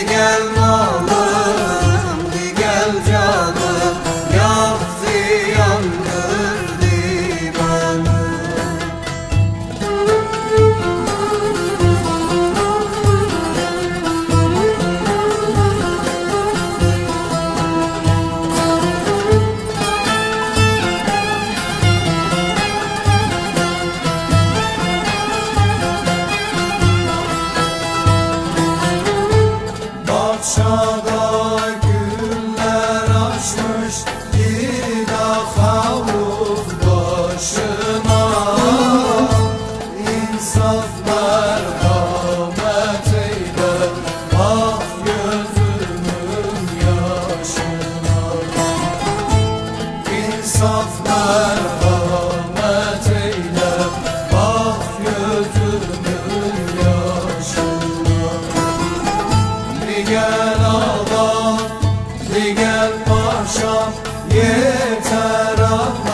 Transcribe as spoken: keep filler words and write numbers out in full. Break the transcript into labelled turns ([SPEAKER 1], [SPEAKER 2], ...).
[SPEAKER 1] gel malım, di gel canım, yaktı yandırdı beni. Bahçada güller açmış, bir de havuz başına. İnsaf merhamet eyle, bak gözümün yaşına. İnsaf merhamet eyle, bak gözümün yaşına. Di gel ağam, di gel paşam, yeter ağam.